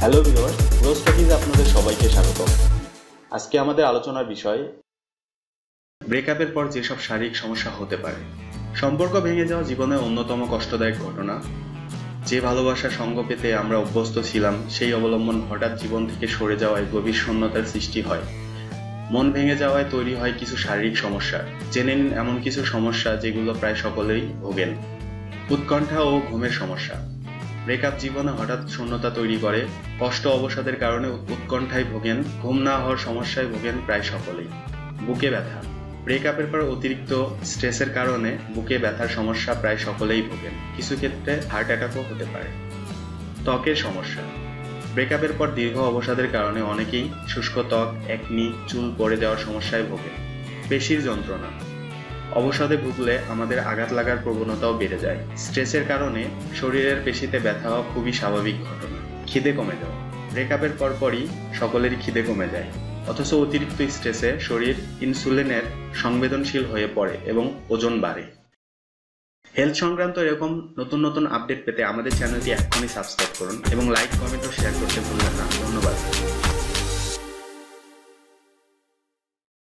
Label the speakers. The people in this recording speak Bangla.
Speaker 1: হ্যালো ভিউয়ার্স, রোজ টকিজ আপনাদের সবাইকে স্বাগত। আজকে আমাদের আলোচনার বিষয় ব্রেকআপের পর যেসব শারীরিক সমস্যা হতে পারে। সম্পর্ক ভেঙে যাওয়া জীবনের অন্যতম কষ্টদায়ক ঘটনা। যে ভালোবাসার সঙ্গ পেতে আমরা অভ্যস্ত ছিলাম, সেই অবলম্বন হঠাৎ জীবন থেকে সরে যাওয়ায় গভীর শূন্যতার সৃষ্টি হয়। মন ভেঙে যাওয়ায় তৈরি হয় কিছু শারীরিক সমস্যা। জেনে নিন এমন কিছু সমস্যা যেগুলো প্রায় সকলেই ভোগেন। উৎকণ্ঠা ও ঘুমের সমস্যা। ব্রেকআপ জীবনে হঠাৎ শূন্যতা তৈরি করে। কষ্ট অবসাদের কারণে উৎকণ্ঠায় ভোগেন, ঘুম না হওয়ার সমস্যায় ভোগেন প্রায় সকলেই। বুকে ব্যথা। ব্রেকআপের পর অতিরিক্ত স্ট্রেসের কারণে বুকে ব্যথার সমস্যা প্রায় সকলেই ভোগেন, কিছু ক্ষেত্রে হার্ট অ্যাটাকও হতে পারে। ত্বকের সমস্যা। ব্রেকআপের পর দীর্ঘ অবসাদের কারণে অনেকেই শুষ্ক ত্বক, একনি, চুল পড়ে যাওয়ার সমস্যায় ভোগেন। পেশির যন্ত্রণা। অবসাদে ভুগলে আমাদের আঘাত লাগার প্রবণতাও বেড়ে যায়। স্ট্রেসের কারণে শরীরের পেশিতে ব্যথা হওয়া খুবই স্বাভাবিক ঘটনা। খিদে কমে যাওয়া। ব্রেকআপের পরপরই সকলেরই খিদে কমে যায়, অথচ অতিরিক্ত স্ট্রেসে শরীর ইনসুলিনের সংবেদনশীল হয়ে পড়ে এবং ওজন বাড়ে। হেলথ সংক্রান্ত এরকম নতুন নতুন আপডেট পেতে আমাদের চ্যানেলটি এখনই সাবস্ক্রাইব করুন এবং লাইক, কমেন্ট ও শেয়ার করতে ভুলবেন না। ধন্যবাদ।